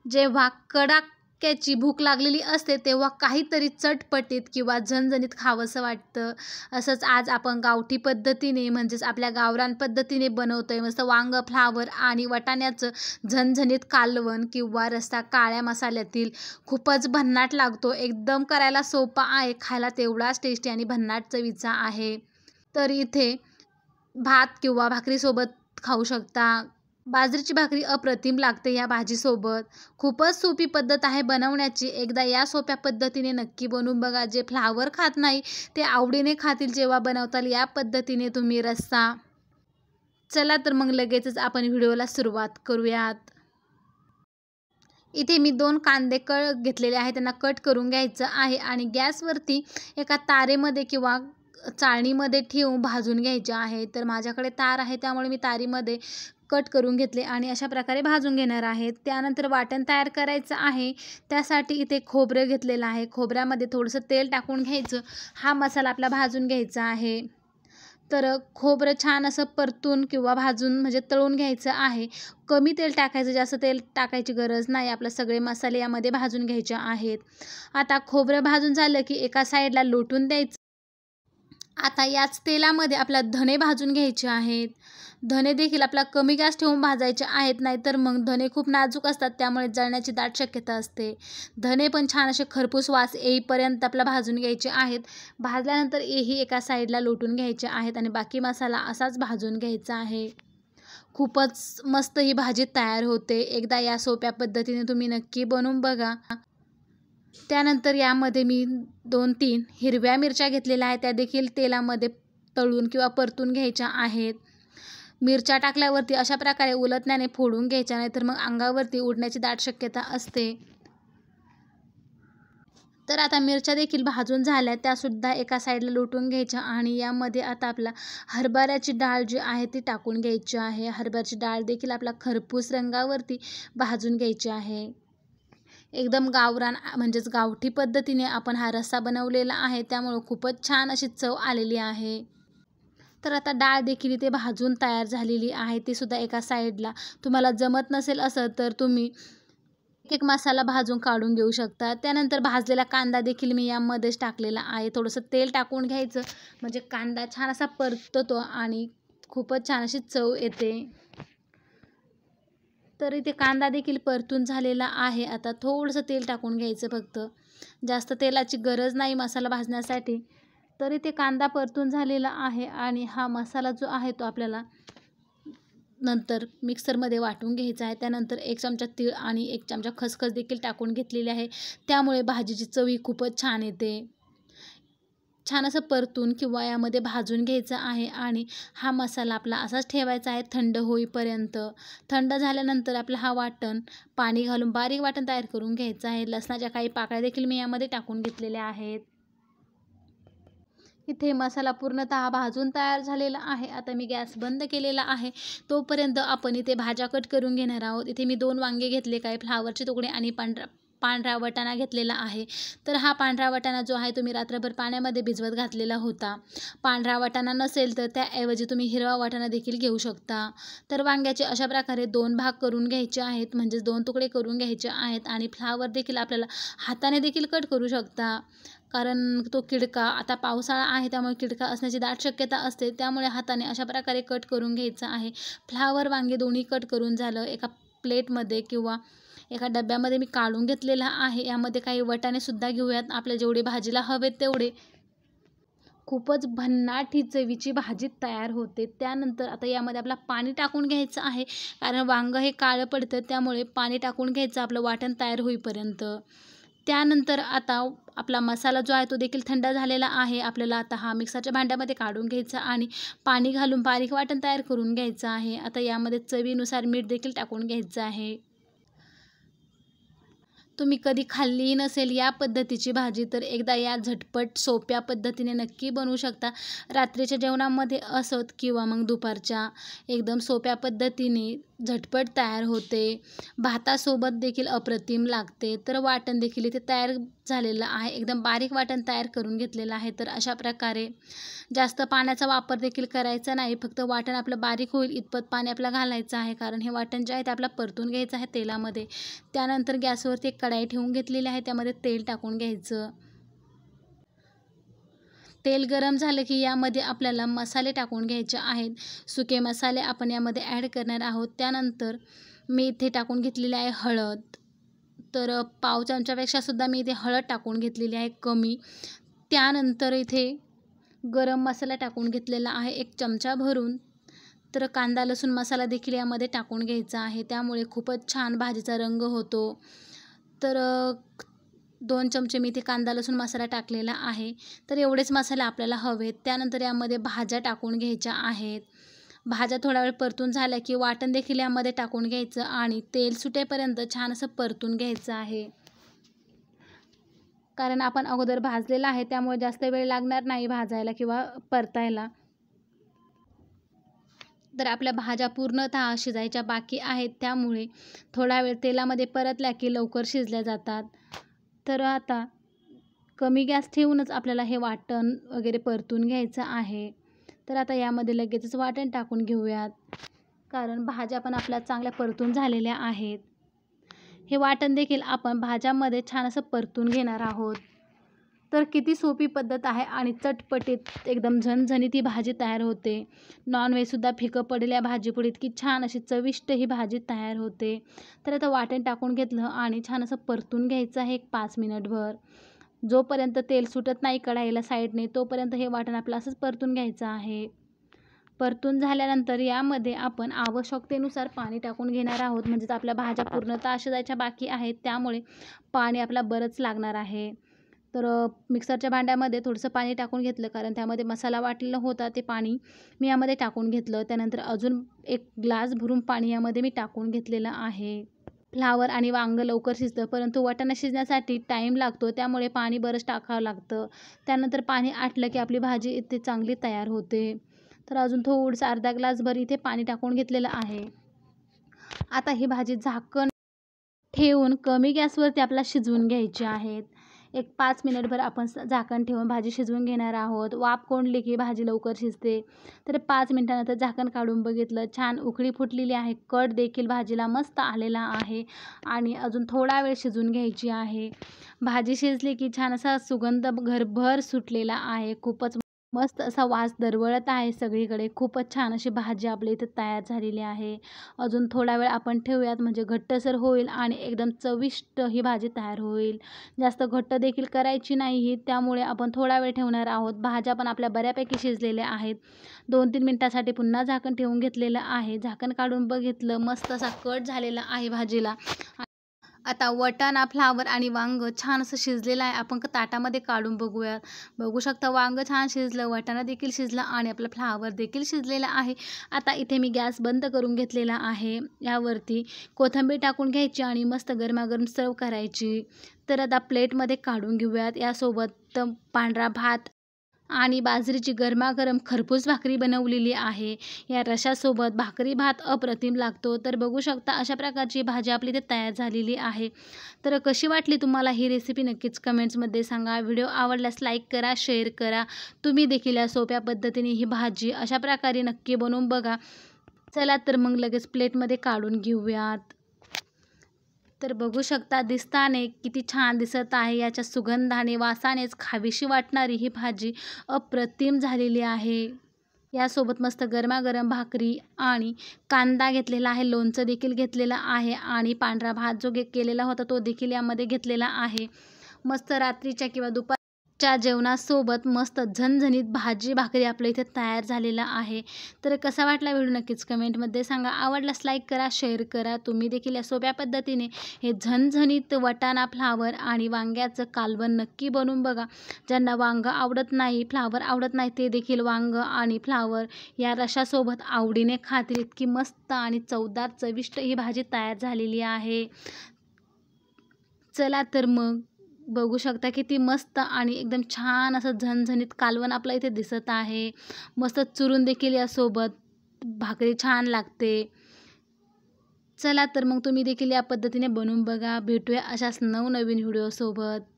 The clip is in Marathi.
जेव्हा कडाक्याची भूक लागलेली असते तेव्हा काहीतरी चटपटीत किंवा झणझणीत खावंसं वाटतं. असंच आज आपण गावठी पद्धतीने म्हणजेच आपल्या गावरान पद्धतीने बनवतोय. मस्त वांग, फ्लावर आणि वाटाण्याचं झणझणीत कालवण किंवा रस्सा काळ्या मसाल्यातील. खूपच भन्नाट लागतो. एकदम करायला सोपा आहे, खायला तेवढाच टेस्टी आणि भन्नाट चवीचा आहे. तर इथे भात किंवा भाकरीसोबत खाऊ शकता. बाजरीची भाकरी अप्रतिम लागते या भाजीसोबत. खूपच सोपी पद्धत आहे बनवण्याची. एकदा या सोप्या पद्धतीने नक्की बनवून बघा. जे फ्लावर खात नाही ते आवडीने खातील जेव्हा बनवताल या पद्धतीने तुम्ही रस्सा. चला तर मग लगेचच आपण व्हिडिओला सुरुवात करूयात. इथे मी 2 कांदे घेतलेले आहेत, त्यांना कट करून घ्यायचं आहे आणि गॅसवरती एका तारेमध्ये किंवा चाळणीमध्ये ठेवून भाजून घ्यायचे आहे. तर माझ्याकडे तार आहे त्यामुळे मी तारीमध्ये कट करून घेतले आणि अशा प्रकारे भाजून घेणार आहेत. त्यानंतर वाटण तयार करायचं आहे. त्यासाठी इथे खोबरं घेतलेलं आहे. खोबऱ्यामध्ये थोडंसं तेल टाकून घ्यायचं. हा मसाला आपला भाजून घ्यायचा आहे. तर खोबरं छान असं परतून किंवा भाजून म्हणजे तळून घ्यायचं आहे. कमी तेल टाकायचं, जास्त तेल टाकायची गरज नाही. आपले सगळे मसाले यामध्ये भाजून घ्यायचे आहेत. आता खोबरं भाजून झालं की एका साईडला लोटून द्यायचं. आता याच तेलामध्ये आपल्याला धणे भाजून घ्यायचे आहेत. धणे देखील आपला कमी गॅस ठेवून भाजायचे आहेत, नाहीतर मग धणे खूप नाजूक असतात त्यामुळे जळण्याची दाट शक्यता असते. धणे पण छान असे खरपूस वास येईपर्यंत आपला भाजून घ्यायचे आहेत. भाजल्यानंतर हेही एका साईडला लोटून घ्यायचे आहेत आणि बाकी मसाला असाच भाजून घ्यायचा आहे. खूपच मस्त ही भाजी तयार होते. एकदा या सोप्या पद्धतीने तुम्ही नक्की बनवून बघा. त्यानंतर यामध्ये मी 2-3 हिरव्या मिरच्या घेतलेल्या आहेत. त्या देखील तेलामध्ये तळून किंवा परतून घ्यायच्या आहेत. मिरच्या टाकल्यावरती अशा प्रकारे उलटण्याने फोडून घ्यायच्या, नाहीतर मग अंगावरती उडण्याची दाट शक्यता असते. तर आता मिरच्या देखील भाजून झाल्या, त्यासुद्धा एका साईडला लोटून घ्यायच्या आणि यामध्ये आता आपला हरभऱ्याची डाळ जी आहे ती टाकून घ्यायची आहे. हरभऱ्याची डाळ देखील आपला खरपूस रंगावरती भाजून घ्यायची आहे. एकदम गावरान म्हणजेच गावठी पद्धतीने आपण हा रस्सा बनवलेला आहे, त्यामुळं खूपच छान अशी चव आलेली आहे. तर आता डाळ देखील इथे भाजून तयार झालेली आहे. ती सुद्धा एका साईडला. तुम्हाला जमत नसेल असं तर तुम्ही एक मसाला भाजून काढून घेऊ शकता. त्यानंतर भाजलेला कांदा देखील मी यामध्येच टाकलेला आहे. थोडंसं तेल टाकून घ्यायचं म्हणजे कांदा छान असा परततो आणि खूपच छान अशी चव येते. तर इथे कांदा देखील परतून झालेला आहे. आता थोडंसं तेल टाकून घ्यायचं फक्त. जास्त तेलाची गरज नाही मसाला भाजण्यासाठी. तर इथे कांदा परतून झालेला आहे आणि हा मसाला जो आहे तो आपल्याला नंतर मिक्सरमध्ये वाटून घ्यायचा आहे. त्यानंतर 1 चमचा तीळ आणि 1 चमचा खसखस देखील टाकून घेतलेली आहे. त्यामुळे भाजीची चव ही खूपच छान येते. छान असं परतून किंवा यामध्ये भाजून घ्यायचं आहे आणि हा मसाला आपला असाच ठेवायचा आहे थंड होईपर्यंत. थंड झाल्यानंतर आपलं हा वाटण पाणी घालून बारीक वाटण तयार करून घ्यायचं आहे. लसणाच्या काही पाकळ्या देखील मी यामध्ये टाकून घेतलेल्या आहेत. इथे मसाला पूर्णतः भाजून तयार झालेला आहे. आता मी गॅस बंद केलेला आहे. तोपर्यंत आपण इथे भाज्या कट करून घेणार आहोत. इथे मी 2 वांगे घेतले, काही फ्लावरचे तुकडे आणि पांढरा वाटाणा घेतलेला आहे. तर हा पांढरा वाटाणा जो आहे तुम्ही रात्रभर पाण्यामध्ये भिजवत घातलेला होता. पांढरा वाटाणा नसेल तर त्याऐवजी तुम्ही हिरवा वाटाणा देखील घेऊ शकता. तर वांग्याचे अशा प्रकारे 2 भाग करून घ्यायचे आहेत, म्हणजेच 2 तुकडे करून घ्यायचे आहेत आणि फ्लावर देखील आपल्याला हाताने देखील कट करू शकता. कारण तो किडका आता पावसाळा आहे त्यामुळे किडका असण्याची दाट शक्यता असते, त्यामुळे हाताने अशा प्रकारे कट करून घ्यायचं आहे. फ्लावर वांगे दोन्ही कट करून झालं. एका प्लेटमध्ये किंवा एका डब्यामध्ये मी काढून घेतलेला आहे. यामध्ये काही वाटाणेसुद्धा घेऊयात, आपल्या जेवढे भाजीला हवेत तेवढे. खूपच भन्नाट ही चवीची भाजी तयार होते. त्यानंतर आता यामध्ये आपला पाणी टाकून घ्यायचं आहे, कारण वांगं हे काळं पडतं त्यामुळे पाणी टाकून घ्यायचं आपलं वाटण तयार होईपर्यंत. त्यानंतर आता आपला मसाला जो आहे तो देखील थंड झालेला आहे. आपल्याला आता हा मिक्सरच्या भांड्यामध्ये काढून घ्यायचा आणि पाणी घालून बारीक वाटण तयार करून घ्यायचं आहे. आता यामध्ये चवीनुसार मीठ देखील टाकून घ्यायचं आहे. तुम्ही कधी खाल्ली नसेल या पद्धतीची भाजी तर एकदा या झटपट सोप्या पद्धतीने नक्की बनवू शकता. रात्रीच्या जेवणामध्ये असोत किंवा मग दुपारच्या एकदम सोप्या पद्धतीने झटपट तयार होते. भातासोबत देखील अप्रतिम लागते. तर वाटण देखील इथे तयार झालेलं आहे, एकदम बारीक वाटण तयार करून घेतलेलं आहे. तर अशा प्रकारे जास्त पाण्याचा वापर देखील करायचा नाही, फक्त वाटण आपलं बारीक होईल इतपत पाणी आपलं घालायचं आहे, कारण हे वाटण जे आहे ते आपल्याला परतून घ्यायचं आहे तेलामध्ये. त्यानंतर गॅसवरती एक कढाई ठेवून घेतलेली आहे, त्यामध्ये तेल टाकून घ्यायचं. तेल गरम झालं की यामध्ये आपल्याला मसाले टाकून घ्यायचे आहेत. सुके मसाले आपण यामध्ये ॲड करणार आहोत. त्यानंतर मी इथे टाकून घेतलेली आहे हळद. तर पाव चमच्यापेक्षा सुद्धा मी इथे हळद टाकून घेतलेली आहे कमी. त्यानंतर इथे गरम मसाला टाकून घेतलेला आहे 1 चमचा भरून. तर कांदा लसूण मसाला देखील यामध्ये टाकून घ्यायचा आहे, त्यामुळे खूपच छान भाजीचा रंग होतो. तर 2 चमचे मी इथे कांदा लसूण मसाला टाकलेला आहे. तर एवढेच मसाले आपल्याला हवेत. त्यानंतर यामध्ये भाज्या टाकून घ्यायच्या आहेत. भाज्या थोडा वेळ परतून झाल्या की वाटण देखील यामध्ये टाकून घ्यायचं आणि तेल सुटेपर्यंत छान असं परतून घ्यायचं आहे, कारण आपण अगोदर भाजलेलं आहे, त्यामुळे जास्त वेळ लागणार नाही भाजायला किंवा परतायला. तर आपल्या भाज्या पूर्णतः शिजायच्या बाकी आहेत, त्यामुळे थोडा वेळ तेलामध्ये परतल्या की लवकर शिजल्या जातात. तर आता कमी गॅस ठेवूनच आपल्याला हे वाटण वगैरे परतून घ्यायचं आहे. तर आता यामध्ये लगेचच वाटण टाकून घेऊयात, कारण भाज्या पण आपल्या चांगल्या परतून झालेल्या आहेत. हे वाटण देखील आपण भाज्यामध्ये छान असं परतून घेणार आहोत. तर किती सोपी पद्धत आहे आणि चटपटीत एकदम झणझणीत ही भाजी तयार होते. नॉनव्हेजसुद्धा फिकं पडेल या भाजीपुढे इतकी छान अशी चविष्ट ही भाजी तयार होते. तर आता वाटण टाकून घेतलं आणि छान असं परतून घ्यायचं आहे 5 मिनिटभर. जोपर्यंत तेल सुटत नाही कढाईला साईडने, तोपर्यंत हे वाटण आपलं असंच परतून घ्यायचं आहे. परतून झाल्यानंतर यामध्ये आपण आवश्यकतेनुसार पाणी टाकून घेणार आहोत, म्हणजेच आपल्या भाज्या पूर्णतः शिजायच्या बाकी आहेत, त्यामुळे पाणी आपल्याला बरंच लागणार आहे. तर मिक्सरच्या भांड्यामध्ये थोडंसं पाणी टाकून घेतलं, कारण त्यामध्ये मसाला वाटलेला होता, ते पाणी मी यामध्ये टाकून घेतलं. त्यानंतर अजून 1 ग्लास भरून पाणी यामध्ये मी टाकून घेतलेलं आहे. फ्लावर आणि वांगं लवकर शिजतं, परंतु वाटाणा शिजण्यासाठी टाईम लागतो, त्यामुळे पाणी बरंच टाकावं लागतं. त्यानंतर पाणी आटलं की आपली भाजी इथे चांगली तयार होते. तर अजून थोडंसं अर्धा ग्लासभर इथे पाणी टाकून घेतलेलं आहे. आता ही भाजी झाकण ठेवून कमी गॅसवरती आपल्याला शिजवून घ्यायची आहेत. 5 मिनिटभर आपण झाकण ठेवून भाजी शिजवून घेणार आहोत. वाफ कोंडली की भाजी लवकर शिजते. तर 5 मिनिटानंतर झाकण काढून बघितलं, छान उकळी फुटलेली आहे. कट देखील भाजीला मस्त आलेला आहे आणि अजून थोडा वेळ शिजवून घ्यायची आहे. भाजी शिजली की छान असा सुगंध घरभर सुटलेला आहे. खूपच मस्त असा वास दरवळत आहे सगळीकडे. खूपच छान अशी भाजी आपल्या इथे तयार झालेली आहे. अजून थोडा वेळ आपण ठेवूयात, म्हणजे घट्टसर होईल आणि एकदम चविष्ट ही भाजी तयार होईल. जास्त घट्ट देखील करायची नाही ही, त्यामुळे आपण थोडा वेळ ठेवणार आहोत. भाज्या पण आपल्या बऱ्यापैकी शिजलेल्या आहेत. 2-3 मिनिटासाठी पुन्हा झाकण ठेवून घेतलेलं आहे. झाकण काढून बघितलं, मस्त असा कट झालेला आहे भाजीला. आता वाटाणा, फ्लावर आणि वांगं छान असं शिजलेलं आहे. आपण ताटामध्ये काढून बघूयात. बघू शकता वांगं छान शिजलं, वाटाणा देखील शिजला आणि आपलं फ्लावर देखील शिजलेला आहे. आता इथे मी गॅस बंद करून घेतलेला आहे. यावरती कोथिंबीर टाकून घ्यायची आणि मस्त गरमागरम सर्व करायची. तर आता प्लेटमध्ये काढून घेऊयात. यासोबत पांढरा भात आणि बाजरीची गरमागरम खरपूस भाकरी बनवलेली आहे. या रश्श्यासोबत भाकरी भात अप्रतिम लागतो. तर बघू शकता अशा प्रकारची भाजी आपली इथे तयार झालेली आहे. तर कशी वाटली तुम्हाला ही रेसिपी नक्कीच कमेंट्समध्ये सांगा. व्हिडिओ आवडल्यास लाईक करा, शेअर करा. तुम्ही देखील या सोप्या पद्धतीने ही भाजी अशा प्रकारे नक्की बनवून बघा. चला तर मग लगेच प्लेटमध्ये काढून घेऊयात. तर बघू शकता दिसताने किती छान दिसत आहे. याच्या सुगंधाने, वासानेच खावीशी वाटणारी ही भाजी अप्रतिम झालेली आहे. यासोबत मस्त गरमागरम भाकरी आणि कांदा घेतलेला आहे, लोणचं देखील घेतलेलं आहे आणि पांढरा भात जो केलेला होता तो देखील यामध्ये घेतलेला आहे. मस्त रात्रीच्या किंवा दुपारच्या जेवणासोबत मस्त झणझणीत भाजी भाकरी आपल्या इथे तयार झालेला आहे. तर कसा वाटला व्हिडिओ नक्कीच कमेंटमध्ये सांगा. आवडल्यास लाईक करा, शेअर करा. तुम्ही देखील या सोप्या पद्धतीने हे झणझणीत वाटाणा, फ्लावर आणि वांग्याचं कालवण नक्की बनवून बघा. ज्यांना वांगं आवडत नाही, फ्लावर आवडत नाही, ते देखील वांगं आणि फ्लावर या रश्श्यासोबत आवडीने खातील. इतकी मस्त आणि चवदार चविष्ट ही भाजी तयार झालेली आहे. चला तर मग बघू शकता किती मस्त आणि एकदम छान असं झणझणीत कालवण आपलं इथे दिसत आहे. मस्त चुरून देखील यासोबत भाकरी छान लागते. चला तर मग तुम्ही देखील या पद्धतीने बनवून बघा. भेटूया अशाच नवनवीन व्हिडिओसोबत.